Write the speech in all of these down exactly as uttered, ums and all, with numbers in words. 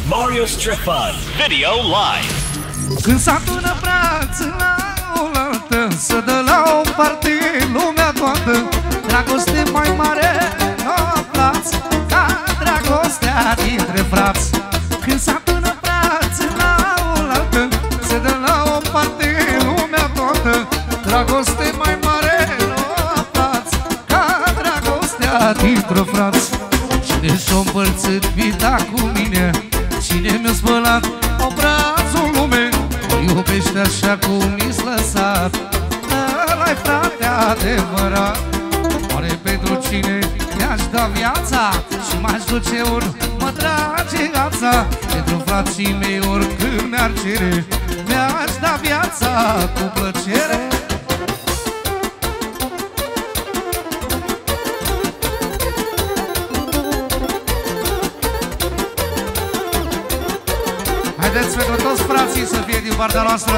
Mario Strip Fun Video Live. Când s-a adună braț la oaltă, să dă la o parte lumea toată, dragoste mai mare nu aflați ca dragostea dintre frați. Când s-a adună braț la oaltă, să dă la o parte lumea toată, dragoste mai mare nu aflați ca dragostea dintre frați. Cine și-o împărțit vita cu mine, cine mi-a spălat obrazul lume, mă iubește așa cum mi-s lăsat, ăla-i frate adevărat. Oare pentru cine mi-aș da viața și m-aș duce ori mă trage gața, pentru frații mei oricând mi-ar cere, mi-aș da viața cu plăcere. Haideți pentru toți frații să fie din partea noastră.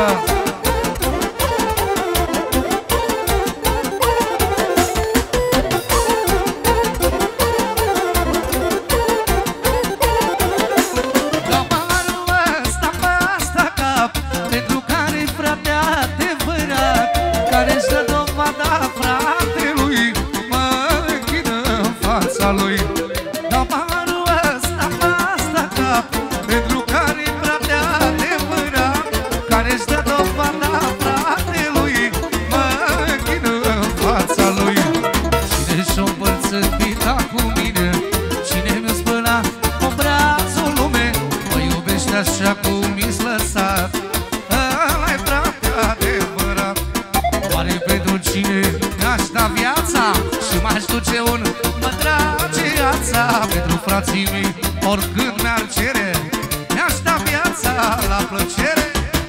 Dau paharul ăsta pe asta cap, pentru care-i frate adevărat, care-și dă dovada fratelui, mă închină în fața lui. Dau paharul ăsta pe asta cap, pentru care-i frate adevărat, care-și dă dovada fratelui, mă închină în fața lui. Cine și-o împărțit vita cu mine, cine mi-a spălat obrazul lume, mă iubește așa cum mi-s lăsat, ăla-i frate adevărat. Oare pentru cine mi-aș da viața și m-aș duce un mă trage viața, pentru frații mei oricând mi-ar cere, mi-aș da viața la plăcere.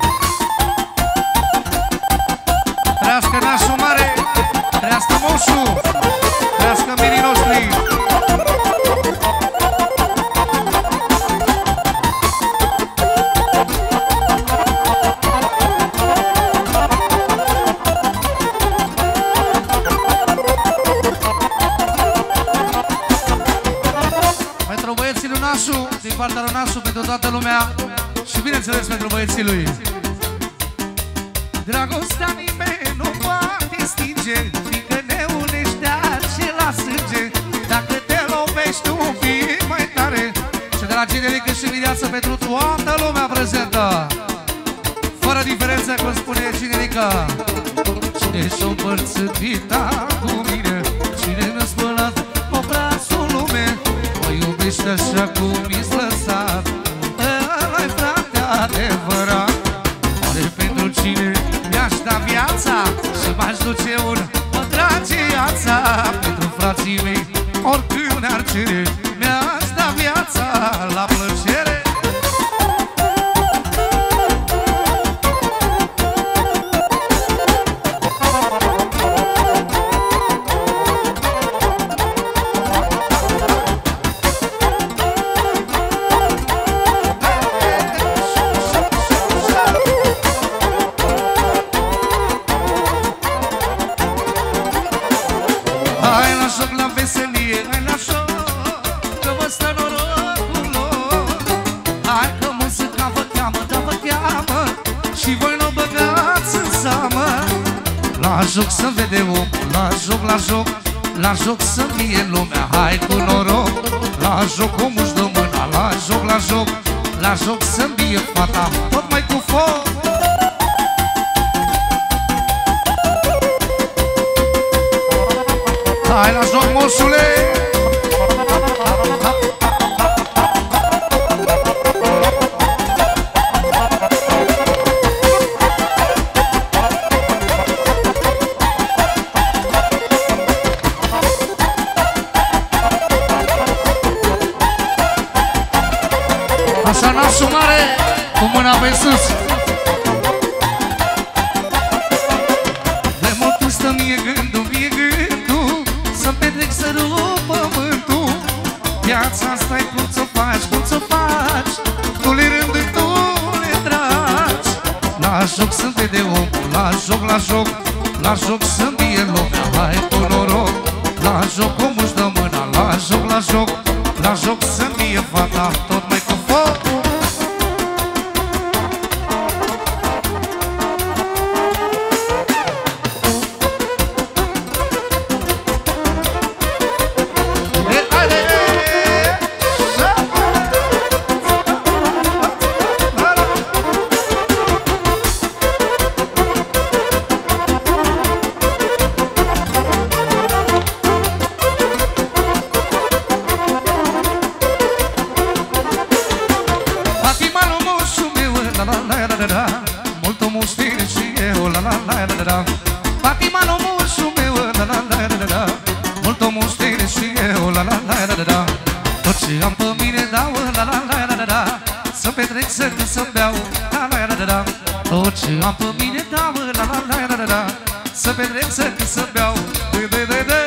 Trească nașul mare, trească moșul, trească mirii noștri. Pentru băieții lui Nașu, din partea lui Nașu, pentru toată lumea și bineînțeles pentru băieții lui. Dragostea nimeni nu poate stinge, fiindcă ne unește acela sânge. Dacă te lovești un pic mai tare, și de la generică și viață pentru toată lumea prezentă, fără diferență, cum spune generică. Cine și-o împărțit vita cu mine, cine mi-a spălat obrazul lume, mă iubește așa cum mi-s lăsat, ăla-i frate adevărat. Oare pentru cine mi-aș da viața și m-aș duce un mă trage viața, pentru frații mei oricând ne-ar cere, mi-aș da viața la plăcere. Hai la joc, la veselie, hai la joc, că vă stă norocul lor. Hai că muzica vă cheamă, da vă cheamă, și voi nu băgați în seamă. La joc să vede om, la joc, la joc, la joc să fie lumea, hai cu noroc. La joc omul își dă mâna, la joc, la joc, la joc să fie fata, tot mai cu foc. Hai la joc, moșule! Așa nașul mare, cu mâna pe sus. De mult îmi stă mie gândul, mie gândul, să-mi petrec să rup pământul. Viața asta-i cum ți-o faci, cum ți-o faci, tu le rândui, tu le tragi. La joc să-mi vede om, la joc, la joc, la joc să-mi fie lumea, hai cu noroc. La joc omul își dă mâna, la joc, la joc, la joc să fie fata, tot mai cu foc. să petrec, să cânt, să beau, la la la la la. Tot ce am pe mine dau, la la la la la la. Să petrec, să cânt, să beau, de de de de.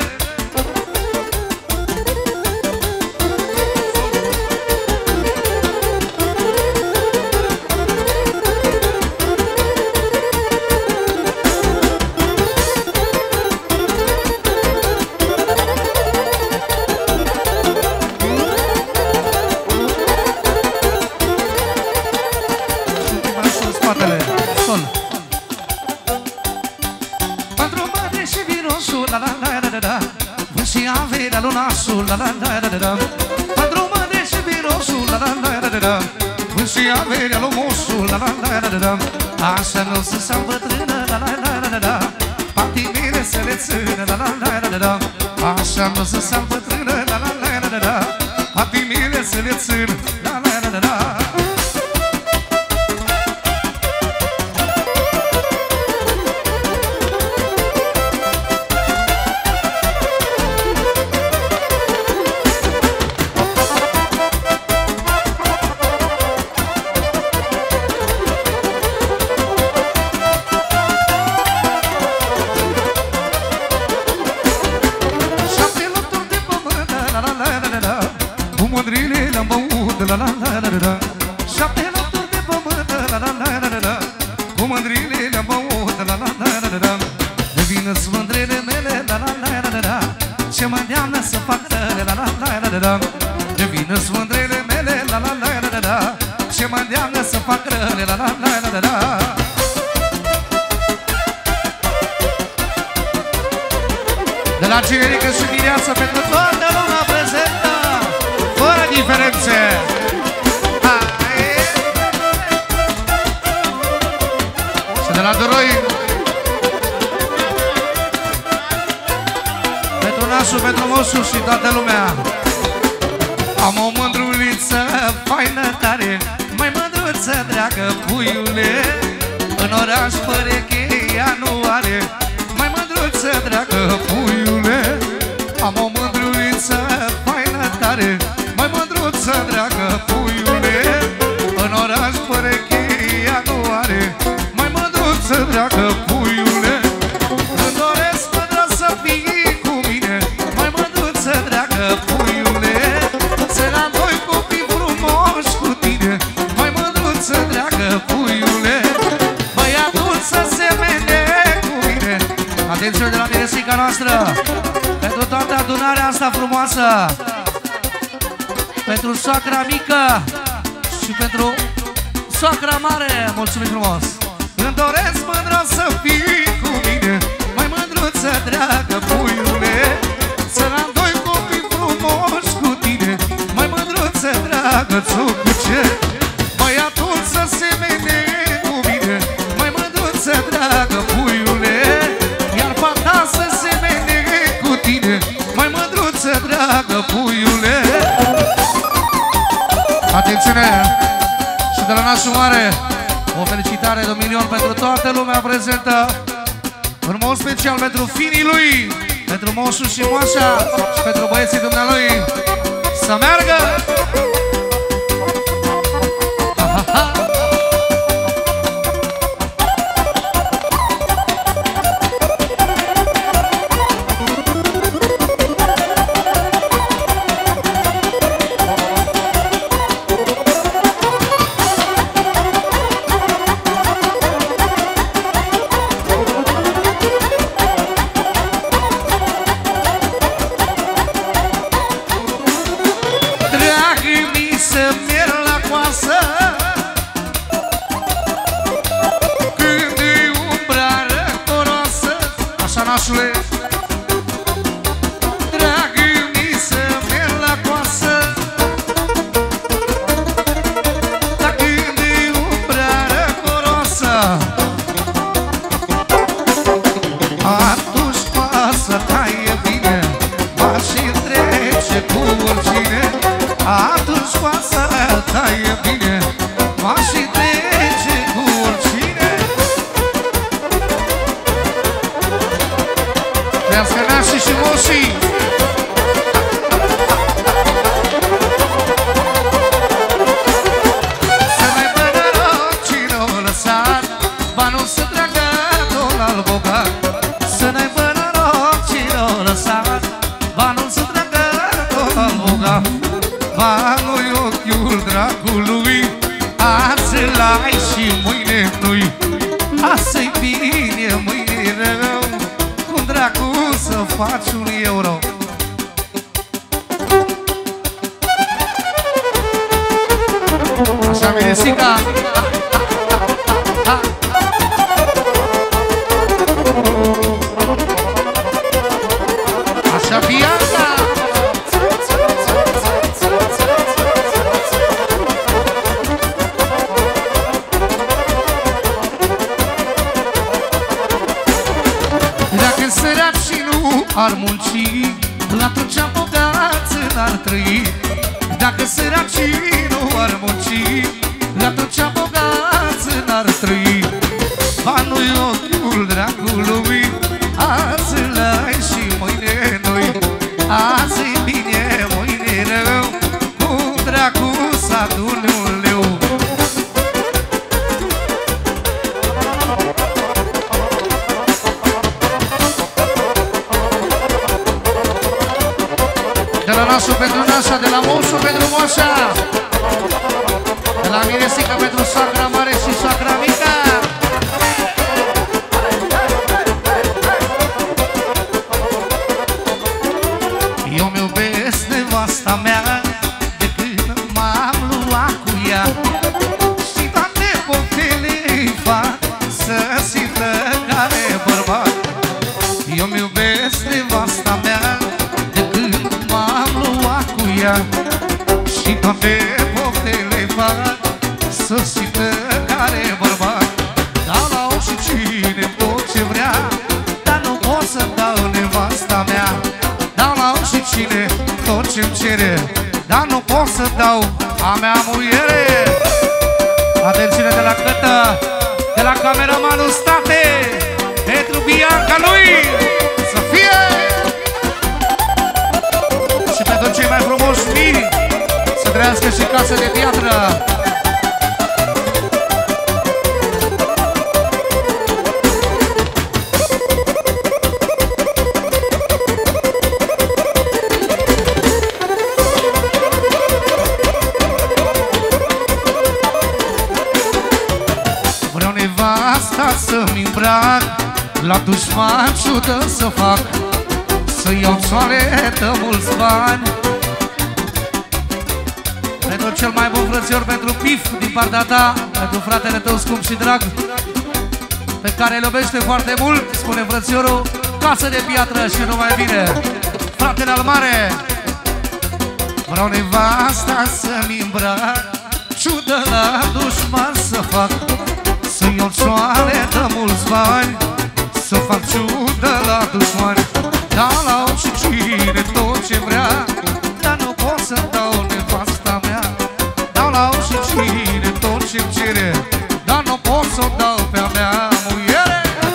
Lunasul, la la la la la. Pentru mâine și mirosul, la la la la la. Vânt și averea lui moșul, la la la la la. Așa nu se s-a îmbătrână, la la la la la. Patimile să le țină, la la la la la. Așa nu se s-a îmbătrână, la la la la la. Patimile să le țină, la la la la la. La la la la la. Șapte nopturi de pământ, la la la la la. Cu mândrile le-am băut, la la la la la. De vină-s mândrele mele, la la la la la. Ce mă îndeamnă să fac răle, la la la la la. De vină-s mândrele mele, la la la la la. Ce mă îndeamnă să fac răle, la la la la la. De la generică și mireasă pentru toată lumea prezentă, fără diferențe. Și de la Doroi pentru nașul, pentru moșul și toată lumea. Am o mândruliță faină tare, mai mândruță dragă puiule. În oraș părecheia nu are, mai mândruță dragă puiule. Am o mândruliță faină tare, mai mândruță dragă puiule. În oraș părecheia nu are, mai mândruță dragă puiule. Îmi doresc mândră să fii cu mine, mai mândruță dragă puiule. Să am doi copii frumoși cu tine, mai mândruță dragă puiule. Băiatul să se mene cu mine. Atenție de la Miresica noastră, pentru toată adunarea asta frumoasă, pentru soacra mică și pentru soacra mare. Mulțumim frumos! Îmi doresc mândră să fii cu mine, mai mândruță dragă puiule. Să am doi copii frumoși cu tine, mai mândruță dragă țucuce. Băiatul să se mene cu mine, mai mândruță dragă puiule. Iar fata să se mene cu tine, mai mândruță dragă puiule. Atențiune! Și de la nașul mare, o felicitare de un milion pentru toată lumea prezentă, în mod special pentru finii lui, pentru moșul și moașa și pentru băieții dumnealui. Să meargă! Ha, ha, ha. dragului, azi l-ai și mâine nu-i. Azi-i bine, mâine rău, cum dracu să faci un euro. Așa, Miresica. Așa, Bianca. Dacă săraci nu ar munci, atunci bogați n-ar trăi. Dacă săracii nu ar munci, atunci bogați n-ar trăi. Banul-i ochiul dragului, azi l-ai și mâine nu-i. Azi-i bine, mâine rău, cum dracu să adune un leu. De la nasul pentru nașa, de la moșul pentru moșa, de la Miresica pentru soacra mare și soacra mică. Eu mi-iubesc nevasta mea de când m-am luat cu ea, și toate poftele-i fac să simtă care bărbat. Eu mi-iubesc nevasta mea de când m-am luat cu ea, și toate poftele-i fac să simtă care bărbat. Dau la om și cine tot ce vrea, dar nu pot să-mi dau nevasta mea. Dau la om și cine tot ce-mi cere, dar nu pot să dau a mea muiere. Atențiune de la Cătă, de la cameramanul State, pentru Bianca lui, să fie! Și pentru cei mai frumoși miri, să trăiască și casă de piatră. Vreau nevasta să-mi îmbrac, la dușman ciudă să fac, să iau țoaletă mulți bani. Pentru cel mai bun frățior, pentru Pif din partea ta, pentru fratele tău scump și drag, pe care îl iubește foarte mult, spune frățiorul, casă de piatră și numai bine. Fratele al mare, vreau nevasta să-mi îmbrac, ciudă la dușman să fac, să iau țoaletă mulți bani, să fac ciudă la dușmani. Dau la om și cine tot ce vrea, dar nu pot să dau nevasta mea. Dau la om și cine tot ce-mi cere, dar nu pot să dau pe-a mea muiere.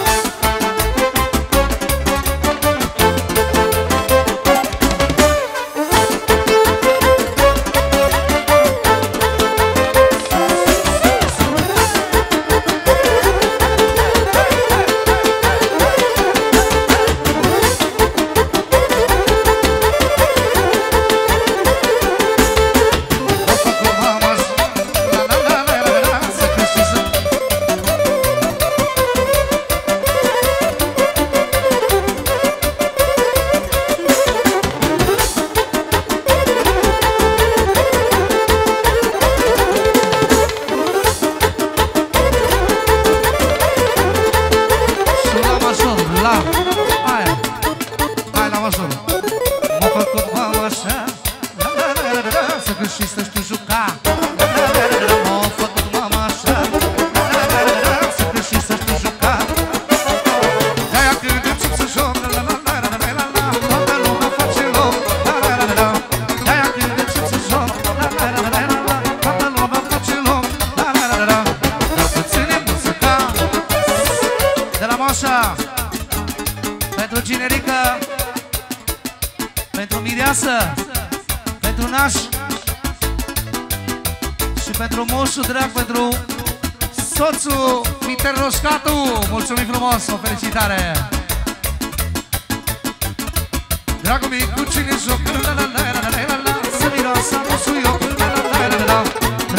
Pentru Ginerică, pentru Mireasă, pentru Naș și pentru moșul drag, pentru soțul Miter Roșcatu. Mulțumim frumos, o felicitare! Dragul mic, cu cine joc? Să miroasă moșul eu.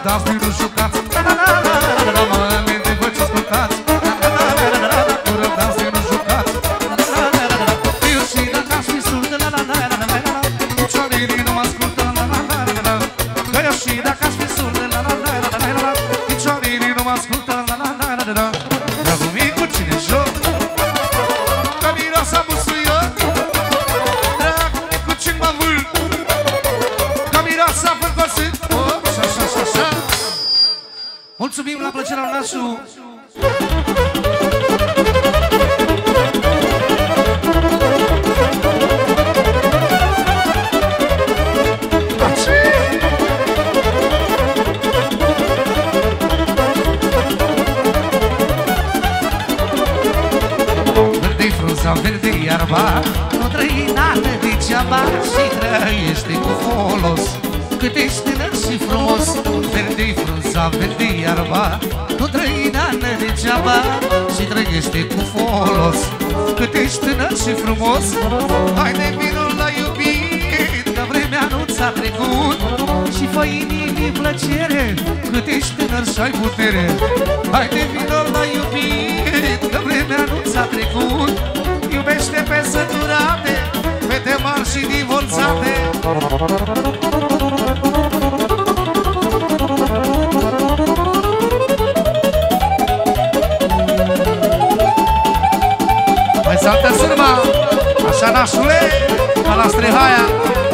dați din nu jucați. Mă aminte vă ce ascultați. Cu răbdați din nu jucați. Eu și dacă aș fi surd, piciorii nu mă ascultă. Eu și dacă aș fi surd, piciorii nu mă ascultă. Dragul micu, cine joc? Că miroasa busuioc. Dragul micu, ce mă vâl? Că miroasa fărcosit. Mulțumim la plăcerea nașu. Verde-i frunza, verde-i iarba, nu trăi n-are degeaba și trăiește cu folos. Cât ești tânăr și frumos, verde-i frunza, verde-i iarba, nu trăi n-are degeaba și trăiește cu folos. Cât ești tânăr și frumos, haide vinul la iubit, că vremea nu ți-a trecut și fă inimii plăcere, cât ești tânăr și ai putere. Haide vinul la iubit, că vremea nu ți-a trecut, iubește pe săturate, fete mari și divorțate. Mai saltă sârma, așa nașule, ca la Strehaia.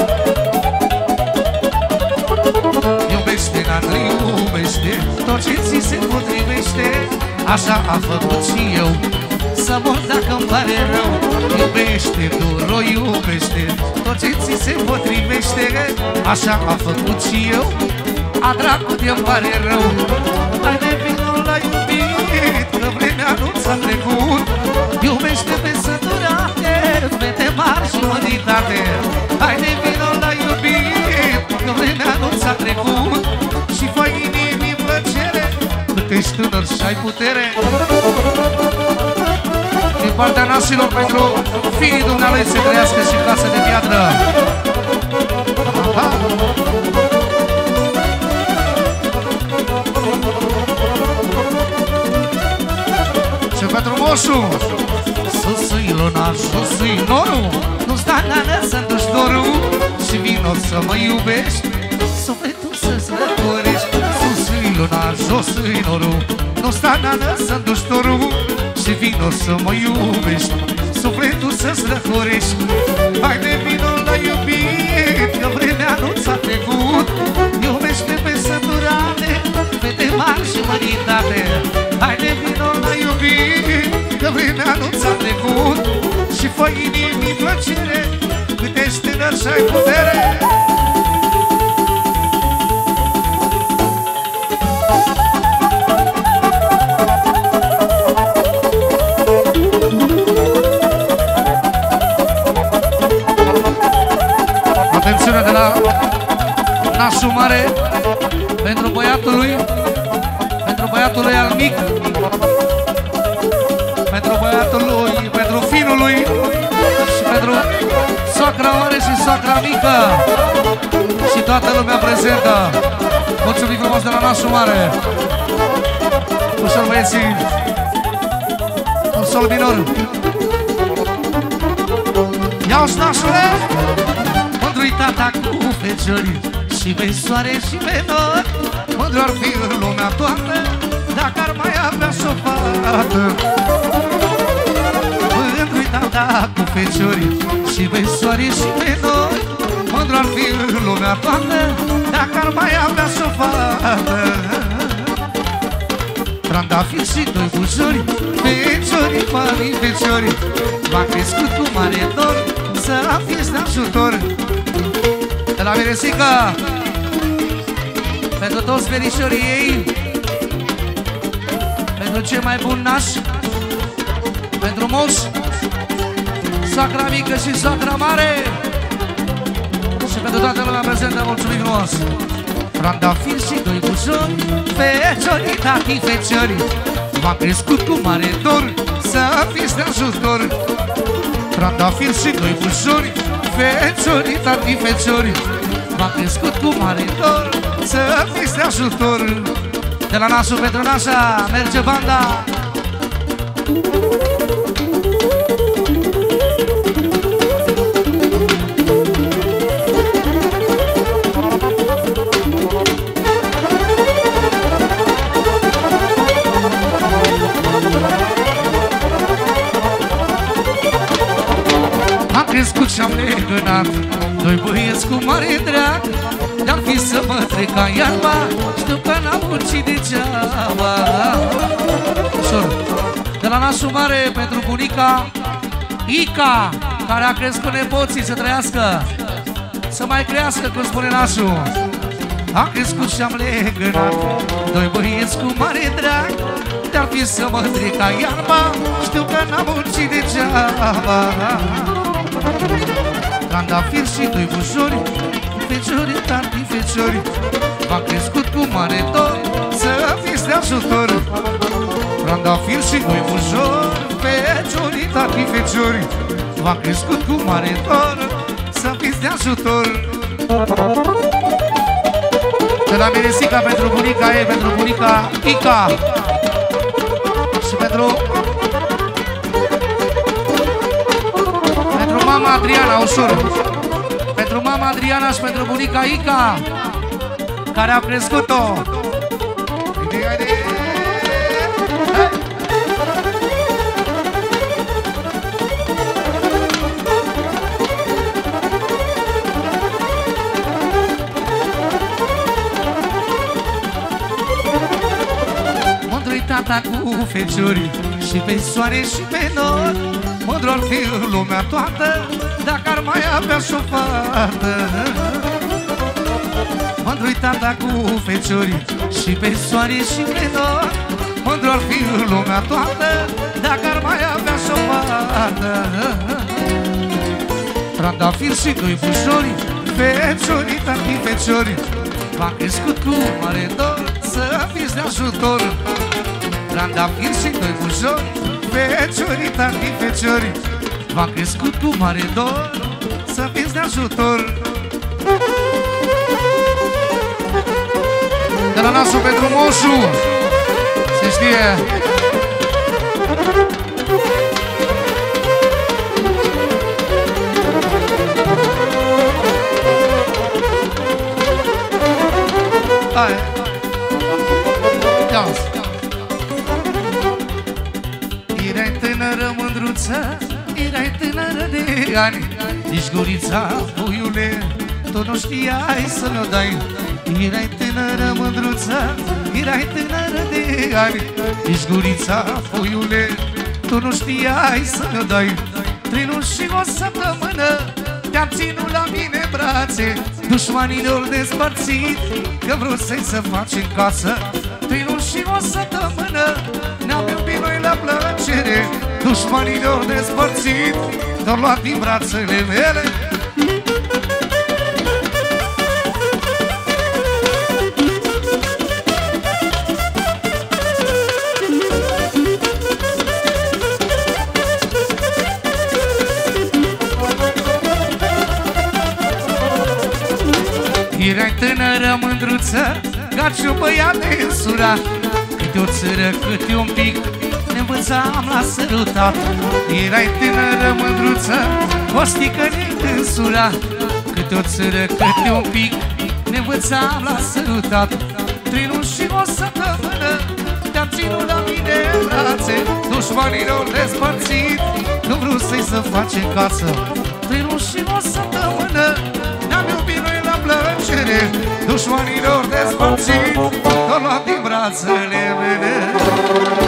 Iubește, n-a iubește, tot ce ți se potrivește, așa a făcut și eu, să mor dacă-mi pare rău. Iubește, dur, o iubește, tot ce ți se potrivește, așa a făcut și eu, a dracu de-mi pare rău. Haide vinul la iubit, că vremea nu ți-a trecut, iubește pe săturate, fete mari și măritate. Haide vinul la iubit, că vremea nu ți-a trecut și fă inimii plăcere, cât ești tânăr și ai putere. Din partea nașilor pentru fiii dumnealui să trăiască și casă de piatră. Aha. Și pentru moșul sus-i luna, sus-i norul, nu-ți da gană să duci dorul și vino să mă iubești, sufletul să-ți răcorești. Sus-i luna, jos-i norul, nu-ți da gană să duci dorul și vino să mă iubești, sufletul să-ți răcorești. Haide vino la iubit, că vremea nu ți-a trecut, iubește pe săturate, fete mari și măritate. Haide vino la iubit, că vremea nu ți-a trecut și fă inimii plăcere, cât ești tânăr și ai putere. Atențiune de la nașul mare pentru băiatul lui, pentru băiatul lui al mic, pentru băiatul lui, pentru finul lui și pentru soacra mare și soacra mică și toată lumea prezentă. Mulțumim frumos de la nașul mare. Ușor băieții, un sol minor. Ia-o-și nașule! Mândru-i tata cu feciorii și pe soare și pe nori, mândru ar fi în lumea toată dacă ar mai avea și o fată. Mândru-i tata cu feciorii și pe soare și pe nori, mândru ar fi în lumea toată dacă ar mai avea și o fată. Trandafiri și doi bujori, feciorii, mării, feciorii, v-a crescut cu mare dor să fiți de ajutor. De la Miresica, pentru toți verișorii ei, pentru cei mai buni nași, pentru moș, soacra mică și soacra mare și pentru toată lumea prezentă, mulțumim frumos! Trandafiri și doi bujori, feciorii, tati, feciorii, v-am crescut cu mare dor să fiți de ajutor. Trandafiri și doi bujori, feciorii, tati, feciorii, V-am crescut cu mare dor, să fiți de ajutor. De la nasul pentru nașa merge banda. Am crescut și-am legănat doi băieți cu mare drag. Dar fi să mă trec ca iarba, știu că n-am muncit degeaba. Ușor. De la nasul mare pentru bunica Ica, care a crescut nepoții să trăiască, să mai crească, cum spune nasul. Am crescut și-am legănat doi băieți cu mare drag. Dar fi să mă trec ca iarba, știu că n-am muncit degeaba. Trandafir și doi bușori, feciori, tanti feciori, v-am crescut cu mare dor, să fiți de ajutor. Trandafir și doi bușori, feciori, tanti feciori, v-am crescut cu mare dor, să fiți de ajutor. De la Meresica pentru bunica ei, pentru bunica Ica și pentru pentru mama Adriana, ușor. Pentru mama Adriana și pentru bunica Ica, care au crescut-o. Mândru-i tata cu feciorii și pe soare și pe nor. Mândru ar fi lumea toată dacă ar mai avea și o fată. Mândru-i tata cu feciorii și pe soare și pe nor. Mândru ar fi lumea toată dacă ar mai avea și o fată. Trandafir și doi bușori, feciorii, tanti feciorii, v-am crescut cu mare dor, să fiți de ajutor. Trandafir și doi bușori, feciorii, tanti feciorii, v-am crescut cu mare dor, să fiți de ajutor. De la nasul pentru moșu, se știe. Hai, dans. Erai tânără mândruță, erai tânără de ani, nici gurița, puiule, tu nu știai să mi-o dai. Erai tânără mândruță, erai tânără de ani, nici gurița, puiule, tu nu știai să mi-o dai. Trei luni și o săptămână te-am ținut la mine brațe, dușmanilor despărțit, că vreau să-i să facem casă. Trei luni și o săptămână ne-am iubit noi la plăcere, dușmanilor despărțit, te-au luat din brațele mele. Erai tânără mândruță, ca și un băiat de însurat, câte o țără, câte un pic, ne învățam la sărutat. Erai tânără mândruță, o stică ne însura, câte o țără, câte un pic, ne învățam la sărutat. Trei luni și o săptămână te-am ținut la mine în brațe, dușmanilor despărțit, nu vreau să-i să facem casă. Trei luni și o săptămână ne-am iubit noi la plăcere, dușmanilor despărțit, te-au luat din brațele mele.